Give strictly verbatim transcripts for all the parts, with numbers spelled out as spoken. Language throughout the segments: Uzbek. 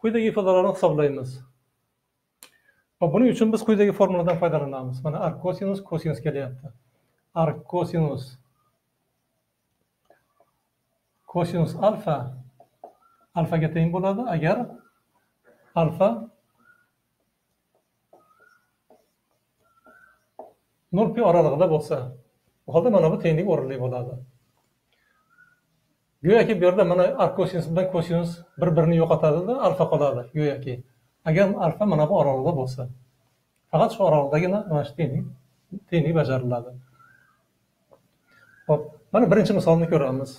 Quyidagi ifodalarni hisoblaymiz. Va buning uchun biz quyidagi formuladan foydalanamiz. Mana arc kosinus kosinus kelyapti. Arc kosinus kosinus alfa alfaga teng bo'ladi agar alfa nol pi oralig'ida bo'lsa. Bu holda mana bu tenglik o'rinli bo'ladi. Go'yoki bu yerda mana arc kosinus bilan kosinus bir-birini yo'qotadi-da, alfa qoladi go'yoki. Agar alfa mana bu oralig'ida bo'lsa. Faqat shu oralig'dagina mana shu tenglik tenglik bajariladi. Xo'p, mana birinchi misolni ko'ramiz.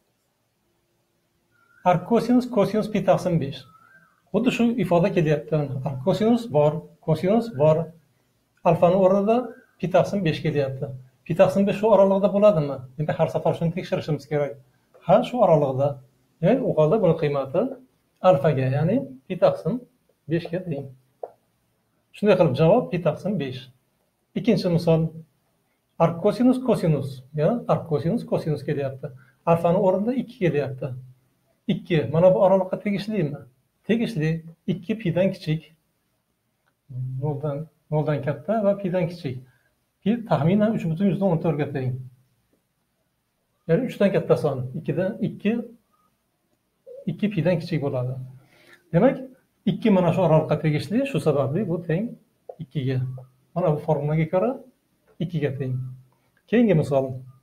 Arc kosinus kosinus pi taqsim besh. Xuddi shu ifoda kelyapti. Arc kosinus bor, kosinus bor. Alfani o'rnida pi taqsim besh kelyapti. Pi taqsim besh shu oralig'ida bo'ladimi? Demak, har safar shuni tekshirishimiz kerak. Ha, shu oralig'ida. Ya'ni u holda buni qiymati alfaga, ya'ni pi taqsim besh ga teng. Shunday qilib javob pi taqsim besh. Ikkinchi misol. Arc kosinus kosinus, ya, arc kosinus kosinus kelyapti. Alfani o'rnida ikki kelyapti. ikki mana bu oraliqqa tegishlimi? Tegishli. ikki pi dan kichik. noldan noldan katta va pi dan kichik. Pi taxminan uch butun yuzdan o'n to'rt ga teng. Ya'ni uch dan katta son. ikki dan ikki ikki pi dan kichik bo'ladi. Demak, ikki mana shu oraliqqa tegishli, shu sababli bu teng ikki ga. Mana bu formulaga ko'ra ikki ga teng. Keyingi misol.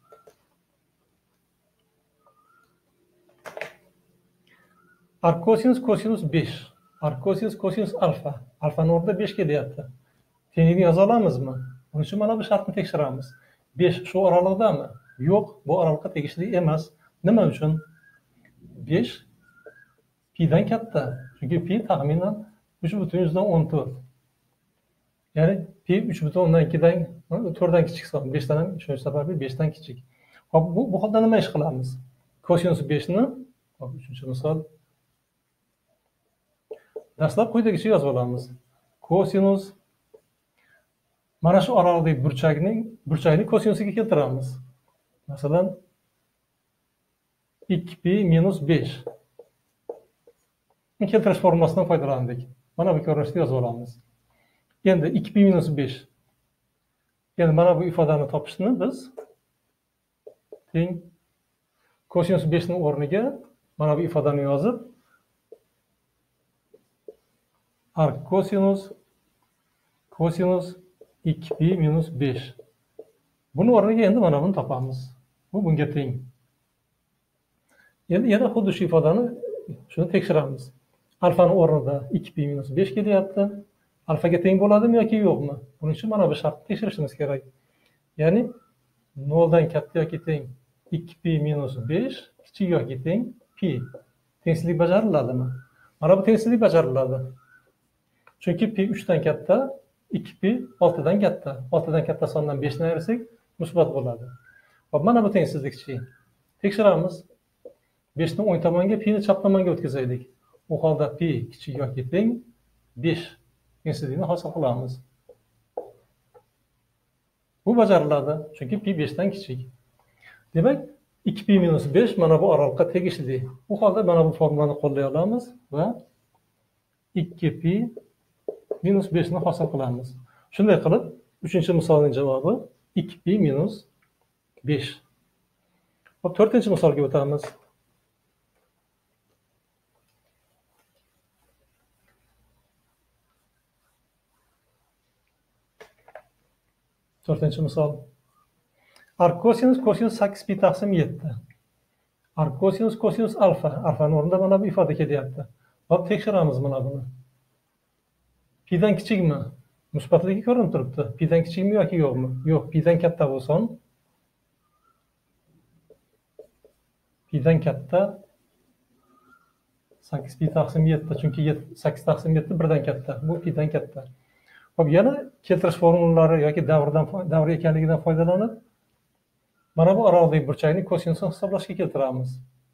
Arc kosinus kosinus besh. Arc kosinus kosinus alfa. Alfani o'rnida besh kelyapti. Tenglikni yoza olamizmi? Buning uchun mana bu shartni tekshiramiz. besh shu oralig'dami? Yo'q, bu oralig'ga tegishli emas. Nima uchun? besh pi dan katta. Chunki pi taxminan uch butun yuzdan o'n to'rt. Ya'ni pi uch butun o'ndan ikki dan to'rt dan kichik son. besh dan ham shuncha sababli besh dan kichik. Hop, bu bu holda nima ish qilamiz? Kosinus besh ni, hop, uchinchi misol. Dastlab quyidagicha yozib olamiz. Kosinus mana shu oralig'dagi burchakning burchakni kosinusiga keltiramiz. Masalan, ikki pi minus besh. Keltirish formulasidan foydalandik. Mana bu ko'rinishda yozib olamiz. Endi ikki pi minus besh. Endi mana bu ifodani topishni biz teng kosinus besh ning o'rniga mana bu ifodani yozib arc kosinus kosinus ikki pi minus besh. Buni o'rniga endi mana buni topamiz. Bu bunga teng. Endi yana xuddi shu ifodani shuni tekshiramiz. Alfani o'rnida ikki pi minus besh kelyapti. Alfaga teng bo'ladimi yoki yo'qmi? Buning uchun mana bu shartni tekshirishimiz kerak. Ya'ni noldan katta yoki teng ikki pi minus besh kichik yoki teng pi. Tengsizlik bajariladimi? Mana bu tengsizlik bajariladi. Chunki pi uch dan katta, ikki pi olti dan katta. olti dan katta sondan besh ni ayirsak, musbat bo'ladi. Hop, mana bu tengsizlikchi. Tekshiramiz. besh ni o'ng tomonga, pi ni chap tomonga o'tkazaylik. U holda pi kichik yoki teng besh tengsizlikni hosil qilamiz. Bu bajariladi, chunki pi besh dan kichik. Demak, ikki pi minus besh mana bu oraliqqa tegishli. Bu holda mana bu formulani qo'llay olamiz va ikki pi minus besh ni hosil qilamiz. Shunday qilib, uchinchi misolning javobi ikki pi minus besh. Hop, to'rtinchi misolga o'tamiz. to'rtinchi misol. Arc kosinus kosinus sakkiz pi taqsim yetti. Arc kosinus kosinus alfa. Alfani o'rnida mana bu ifoda kelyapti. Hop, tekshiramiz mana buni. Pi dan kichikmi? Musbatligi ko'rinib turibdi. Pi dan kichikmi yoki yo'qmi? Yo'q, pi dan katta bu son. Pi dan katta sakkiz pi taqsim yetti, chunki sakkiz taqsim yetti bir dan katta. Bu pi dan katta. Hop, yana keltirish formulalari yoki davrdan davr ekanligidan foydalanib, mana bu oralig'dagi burchakning kosinusini hisoblashga keltiramiz.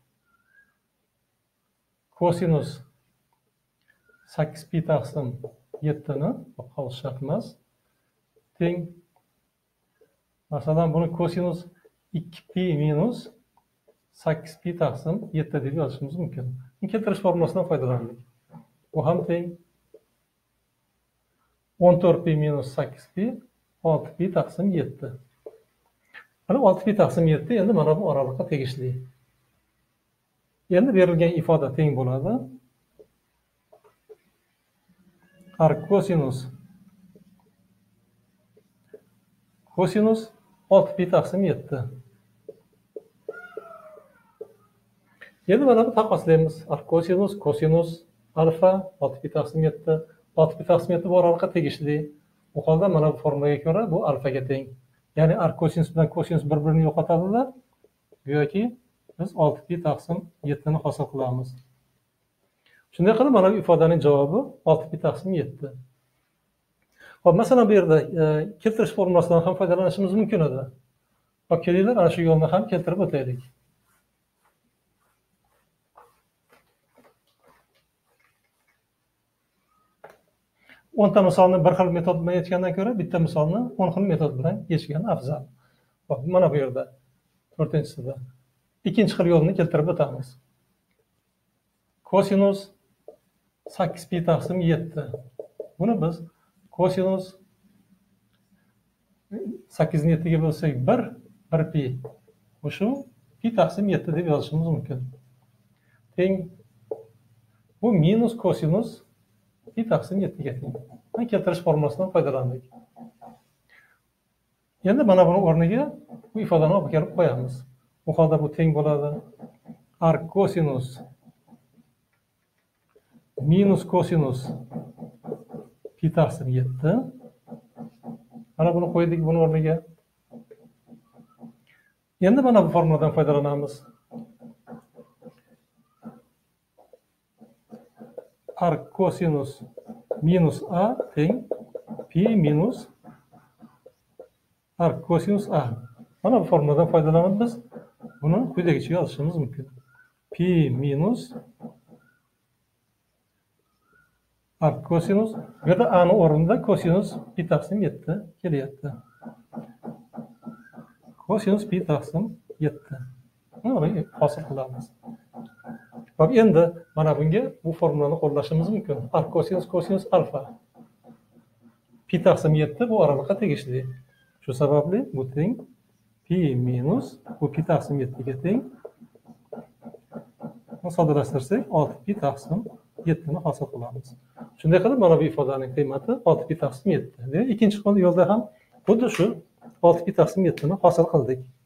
Kosinus sakkiz pi taqsim yetti ni qolish shart emas. Teng. Masalan, buni kosinus ikki pi minus sakkiz pi taqsim yetti deb yozishimiz mumkin. Keltirish formulasidan foydalandik. Bu ham teng o'n to'rt pi minus sakkiz pi olti pi taqsim yetti. Mana olti pi taqsim yetti endi mana bu oralıqqa tegishli. Endi berilgan ifoda teng bo'ladi. Arc kosinus kosinus olti pi taqsim yetti. Endi mana bu taqqoslaymiz. Arc kosinus kosinus alfa olti pi taqsim yetti. olti pi taqsim yetti bu oralıqqa tegishli. Bu holda mana bu formulaga ko'ra bu alfaga teng. Ya'ni arc kosinus bilan kosinus bir-birini yo'qotadilar. Go'yoki biz olti pi taqsim yetti ni hosil qilamiz. Shunday qilib mana bu ifodaning javobi olti pi taqsim yetti. Hop, masalan bu yerda e, keltirish formulasidan ham foydalanishimiz mumkin edi. Hop, kelinglar ana shu yo'lni ham keltirib o'taylik. o'nta misolni bir xil metod bilan yechgandan ko'ra bitta misolni o'n xil metod bilan yechgan afzal. Hop, mana bu yerda to'rtinchisida ikkinchi xil yo'lni keltirib o'tamiz. Kosinus sakkiz pi taqsim yetti. Buni biz kosinus sakkiz ni yettiga bo'lsak bir, bir pi. Bu shu pi taqsim yetti deb yozishimiz mumkin. Teng bu minus kosinus pi taqsim yettiga teng. Mana keltirish formulasidan foydalandik. Endi mana buni o'rniga bu ifodani olib kelib qo'yamiz. Bu holda bu teng bo'ladi. Arc kosinus minus kosinus pi taqsim yetti. Mana buni qo'ydik buni o'rniga. Endi mana bu formuladan foydalanamiz. Arc kosinus minus a teng pi minus arc kosinus a. Mana bu formuladan foydalanib biz buni quyidagicha yozishimiz mumkin. Pi minus arc kosinus, bu yerda a ni o'rnida kosinus pi taqsim yetti kelyapti. Kosinus pi taqsim yetti. Buni hosil qilamiz. Hop, endi mana bunga bu formulani qo'llashimiz mumkin. Arc kosinus kosinus alfa. Pi taqsim yetti bu oralıqqa tegishli. Shu sababli bu teng pi minus bu pi taqsim yetti ga teng. Soddalashtirsak olti pi taqsim yetti ni hosil qilamiz. Shunday qilib mana bu ifodaning qiymati olti pi taqsim yetti. Ikkinchi yo'lda ham xuddi shu olti pi taqsim yetti ni hosil qildik.